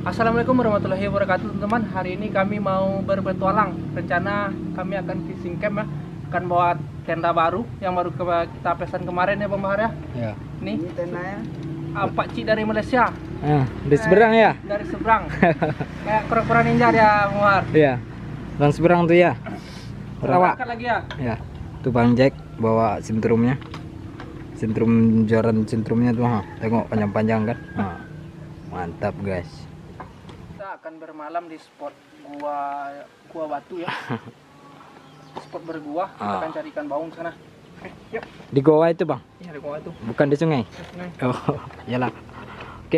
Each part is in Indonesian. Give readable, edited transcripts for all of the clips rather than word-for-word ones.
Assalamualaikum warahmatullahi wabarakatuh teman-teman. Hari ini kami mau berpetualang. Rencana kami akan fishing camp ya. Akan bawa tenda baru yang baru kita pesan kemarin ya Bang Bahar ya. Ya. Ini tendanya Pak Cik dari Malaysia. Di seberang ya? Dari seberang. Kayak kura-kura ninja ya Bang Bahar. Iya. Dan seberang tuh ya. Berangkat lagi ya. Ya. Tuh Bang Jack bawa sintrumnya. Sintrum joran sintrumnya tuh, tengok panjang-panjang kan. Mantap guys. Kita akan bermalam di spot gua batu ya. Spot bergua, kita akan cari ikan baung sana. Oke, yuk. Di goa itu Bang? Iya, di gua itu. Bukan di sungai? Di sungai. Oh, iyalah. Oke.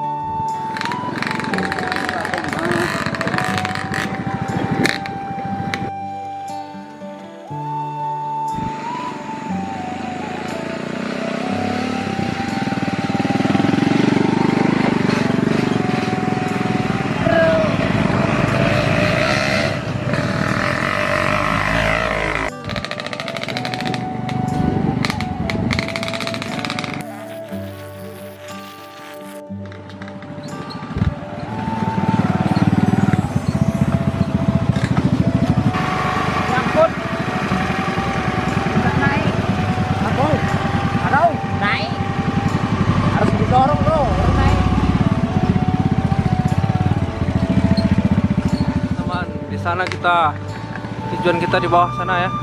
Sana tujuan kita di bawah sana ya.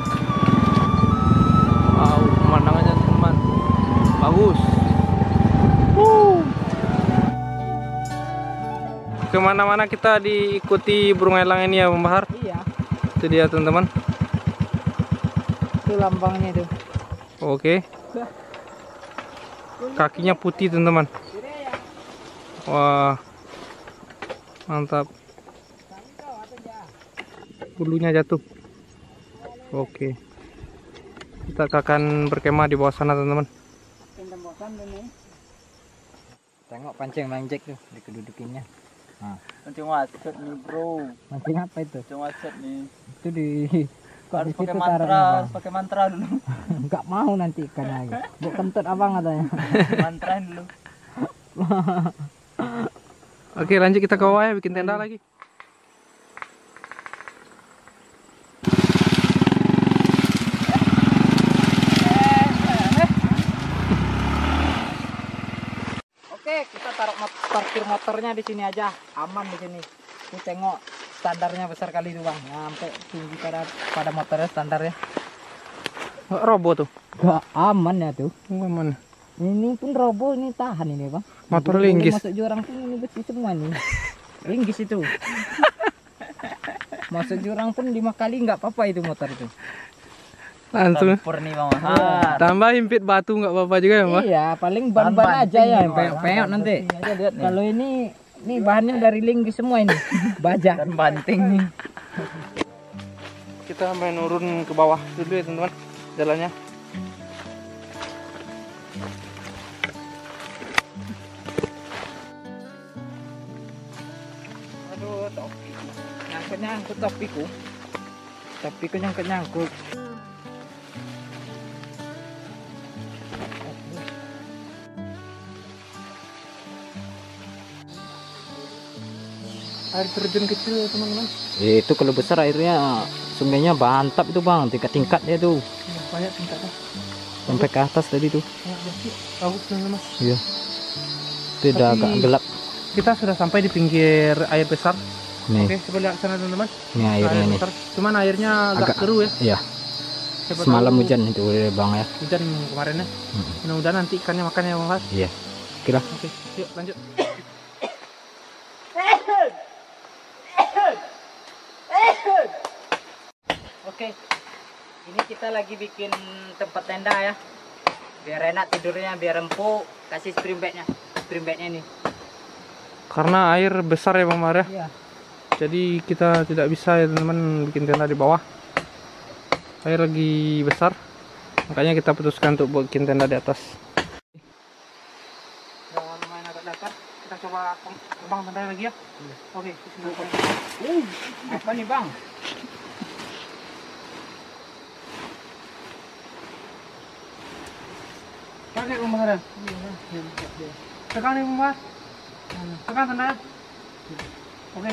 Wow, pemandangannya teman bagus. Kemana-mana kita diikuti burung elang ini ya Bang Bahar. Iya. Itu dia teman-teman. Itu lambangnya itu. Oke. Kakinya putih teman-teman. Wah, mantap. Bulunya jatuh. Oke. Kita akan berkemah di bawah sana teman-teman. Tengok pancing Bang Jack tuh di kedudukinnya. Mancing waset nih bro. Mancing apa itu? Mancing waset nih. Itu di Harus pakai mantra, pakai mantra dulu. Enggak mau nanti ikannya lagi. Buk kentut abang katanya. Mantrain dulu. Oke, lanjut kita ke bawah ya, bikin tenda lagi. Oke, kita taruh parkir motornya di sini aja, aman di sini. Ini tengok standarnya besar kali itu Bang, sampai tinggi pada motornya standarnya. Robo tuh. Gak aman ya tuh. Aman. Ini pun robo, ini tahan ini Bang. Motor linggis. Masuk jurang pun ini bersih semua nih. Linggis itu. Masuk jurang pun 5 kali nggak apa-apa itu motor itu. Langsung. Nih Bang. Tambah himpit batu nggak apa-apa juga ya Mbak? Iya, paling ban-ban aja ya, peok-peok nanti. Kalau ini bahannya dari linggis semua ini. Baja dan banting nih. Kita main turun ke bawah dulu ya teman-teman, jalannya. Aduh, topi. Nyangkut topiku. Topiku nyangkut. Air terjun kecil ya teman-teman. Itu kalau besar airnya sungainya mantap itu Bang, tingkat-tingkat dia tuh. Ya, banyak tingkatnya. Sampai ke atas tadi tuh. Bagus teman-teman. Iya. Itu udah agak gelap. Kita sudah sampai di pinggir air besar. Nih. Oke, coba lihat sana teman-teman. Ini airnya Air nih. besar. Cuman airnya agak keruh ya. Iya. Siapa Semalam tahu hujan itu Bang ya. Hujan kemarin ya. Mudah-mudahan nanti ikannya makannya Bang Mas. Iya. Kira. Oke, yuk lanjut. Oke. Ini kita lagi bikin tempat tenda ya. Biar enak tidurnya, biar empuk. Kasih spring bednya nih. Karena air besar ya Bang Mar ya. Iya. Jadi kita tidak bisa ya teman-teman bikin tenda di bawah. Air lagi besar. Makanya kita putuskan untuk bikin tenda di atas. Udah lumayan agak datar. Kita coba terbang tenda lagi ya. Oke, bismillah. Apa nih Bang? Pakai Bang Bahar. Tekan nih Bang Bahar. Tekan tendanya. Oke.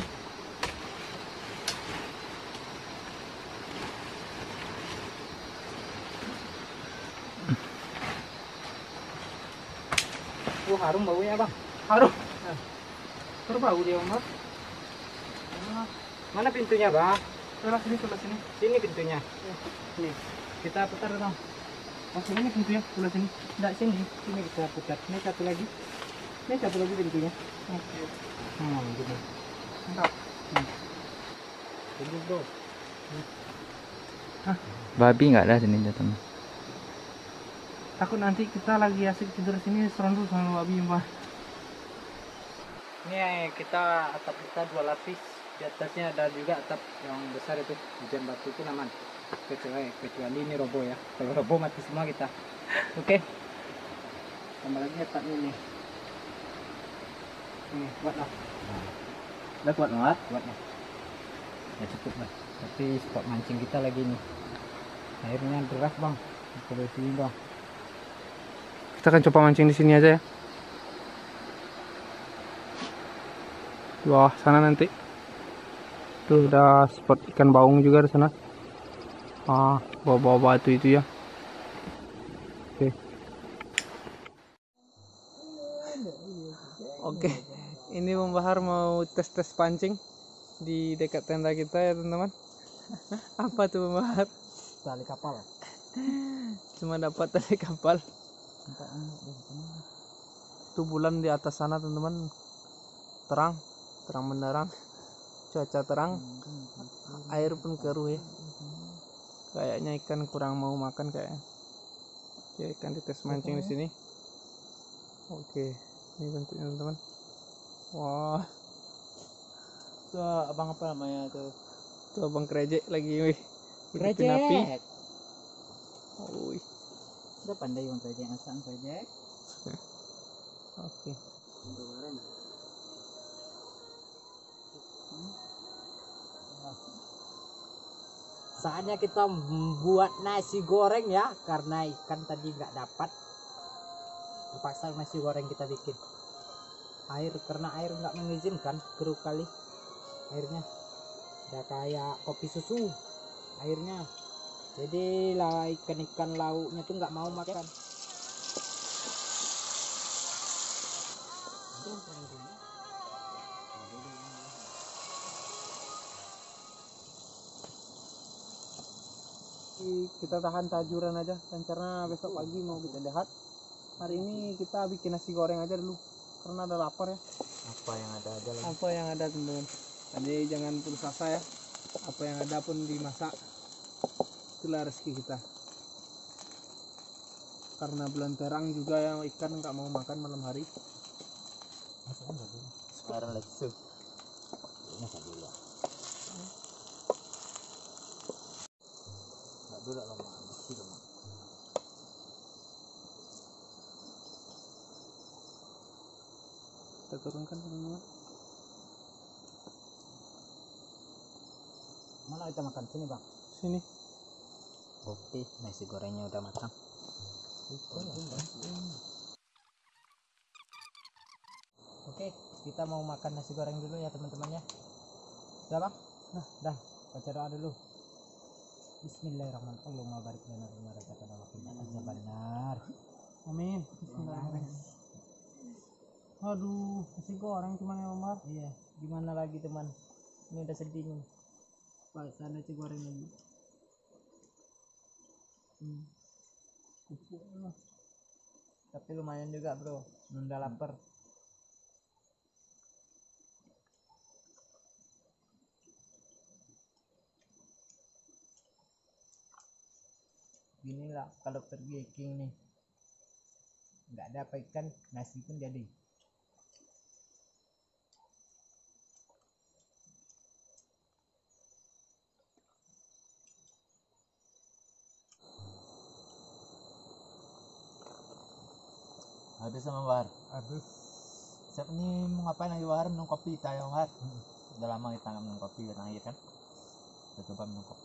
Harum baunya bang. Harum. Berbau dia Mas. Mana pintunya bang? Sebelah sini. Sini pintunya. Nih. Kita putar dong. Oh, ini pintunya sebelah sini. Enggak, sini kita putar. Ini satu lagi. Ini satu lagi pintunya. Oke. Gini. Mantap. Ini bro. Babi nggak ada sini jatuhnya. Takut nanti kita lagi asik tidur sini serondol sama babi Mbak. Ini kita atap kita 2 lapis. Di atasnya ada juga atap yang besar itu, hujan batu itu aman. Kecuali ini roboh ya. Kalau roboh mati semua kita. Oke. Tambah lagi atapnya nih. Ini buat lah. Udah kuat banget. Buat lah. Ya cukup lah. Tapi spot mancing kita lagi nih. Airnya deras bang. Ke sini bang. Kita akan coba mancing di sini aja ya. Wah, sana nanti. Tuh udah spot ikan baung juga di sana. Ah, bawa-bawa batu itu ya. Oke. Oke. Ini Bang Bahar mau tes-tes pancing di dekat tenda kita ya, teman-teman. Apa tuh Bang Bahar? Tali kapal. Cuma dapat tali kapal. Itu bulan di atas sana teman-teman, terang benderang, cuaca terang, air pun keruh ya. Kayaknya ikan kurang mau makan kayaknya. Oke, ikan dites mancing di sini. Oke, ini bentuknya teman-teman. Wah, Itu abang apa namanya tuh? tuh abang kerejek lagi, wih. Hidupin api. Wih. Udah pandai yang kerejek, asal kerejek. Oke. Saatnya kita membuat nasi goreng ya, karena ikan tadi nggak dapat. Terpaksa nasi goreng kita bikin. Karena air nggak mengizinkan, keruh kali airnya. Udah kayak kopi susu airnya. Jadi lah ikan lauknya tuh nggak mau makan. Kita tahan tajuran aja dan karena besok pagi mau kita lihat. Hari ini kita bikin nasi goreng aja dulu karena ada lapar ya. Apa yang ada aja lagi. Apa yang ada teman-teman. Jadi jangan putus asa ya. Apa yang ada pun dimasak. Itulah rezeki kita. Karena bulan terang juga yang ikan nggak mau makan malam hari. Sekarang lagi sup. Masak dulu. Nggak dulu lama. Kita turunkan teman-teman. Mana kita makan sini bang? Sini. Oke, nasi gorengnya udah matang. Oke, kita mau makan nasi goreng dulu ya teman-temannya. Udah bang? Nah, dah. Baca doa dulu. Bismillahirrahmanirrahim. Allahumma barik lana fima razaqtana wa qina adzabannar. Amin. Bismillahirrahmanirrahim. Aduh, nasi goreng cuma yang Omar. Iya, gimana lagi teman? Ini udah sedih nih. Paksa nasi goreng lagi. Tapi lumayan juga bro, nunda lapar. Gini lah kalau pergi hiking nih, nggak ada apa ikan, nasi pun jadi. Habis sama Bahar. Aduh, Siap nih mau ngapain lagi Bahar? Minum kopi tayo Bahar. Udah lama kita nggak minum kopi datang aja kan. Kita coba minum kopi.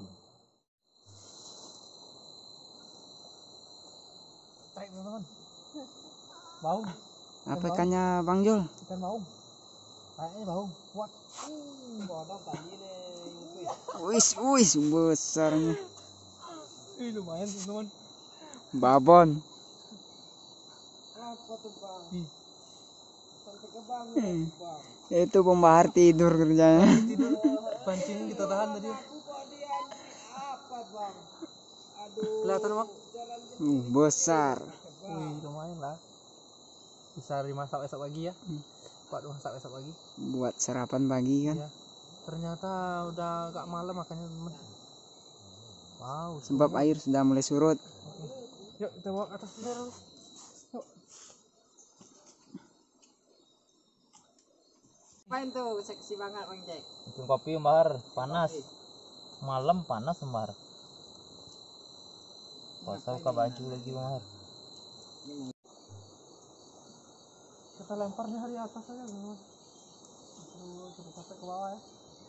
Baik teman-teman. Baung. apa ikannya Bang Jul? Ikan baung. Kayaknya bau kuat. Bodong tadi nih. Wis besarnya. Ih, lumayan teman-teman. Babon. Apa tuh bang? Ih, Sampai ke bang. Itu pembahar tidur kerjanya. tidur. Pancing kita tahan tadi. Apa bang? Aduh. Kelihatan bang? Besar. Wih, lumayan lah. Bisa dimasak esok pagi ya. Buat masak esok pagi. Buat sarapan pagi kan. Ya. Ternyata udah agak malam makanya teman. Wow. Sebab air sudah mulai surut. Yuk kita bawa ke atas dulu. Yuk. Apain tuh seksi banget bang Jack? Bikin kopi Mbahar, panas. Malam panas Mbahar. Pasal ke baju lagi Mbahar. Kita lemparnya dari atas aja teman. Terus sampai ke bawah ya.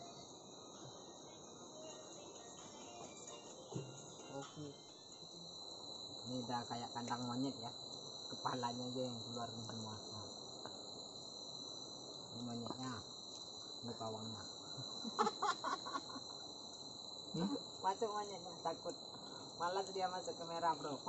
Oke. Ini udah kayak kandang monyet ya. Kepalanya aja yang keluar semua. Nah. Ini monyetnya. Ini pawangnya. Masuk monyetnya takut. Malas dia masuk ke merah bro.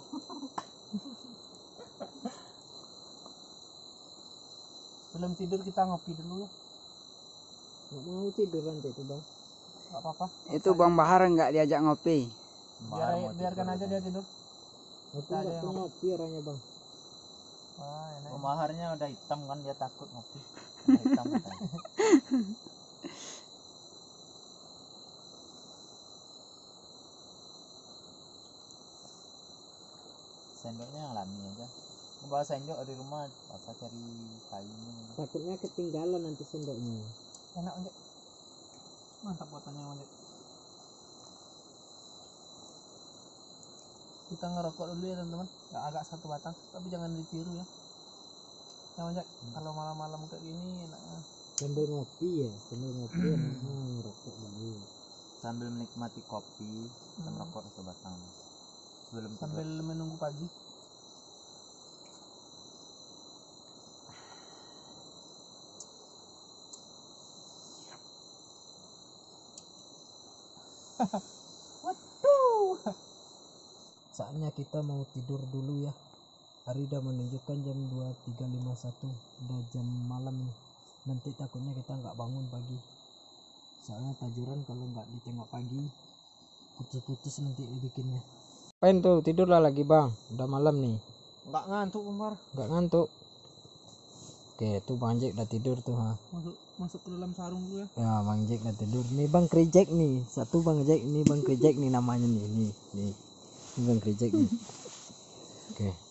Sebelum tidur kita ngopi dulu ya. Nggak mau tidur nanti itu bang. Enggak apa-apa. Itu Bang Bahar nggak diajak ngopi. Biarkan aja dia tidur. Aku nggak mau ngopi orangnya bang. Wah, enak. Pemaharnya udah hitam kan dia takut ngopi. Udah hitam katanya. Sendoknya yang lami aja. Bawa sendok dari rumah, apa cari kayu. Takutnya ketinggalan nanti sendoknya. Enak aja. Mantap buatannya aja. Kita ngerokok dulu ya teman-teman. Ya, agak satu batang, tapi jangan ditiru ya. Ya Ojek, kalau malam-malam kayak gini enaknya. Sambil ngopi ya, sambil ngopi ngerokok dulu. Sambil menikmati kopi, kita merokok satu batang. Sebelum Sambil menunggu pagi. Saatnya kita mau tidur dulu ya. Hari udah menunjukkan jam 23.51, udah jam malam nih. Nanti takutnya kita nggak bangun pagi. Soalnya tajuran kalau nggak ditengok pagi putus-putus nanti bikinnya. Apain tuh, tidurlah lagi bang, udah malam nih. Enggak ngantuk Umar. Nggak ngantuk. Oke, tuh Bang Jack udah tidur tuh ha. Masuk ke dalam sarung dulu ya. Ya Bang Jack udah tidur. Nih Bang Krijek nih, satu Bang Jack, ini Bang Krijek nih namanya nih, nih. Ini Bang Krijek nih. Oke.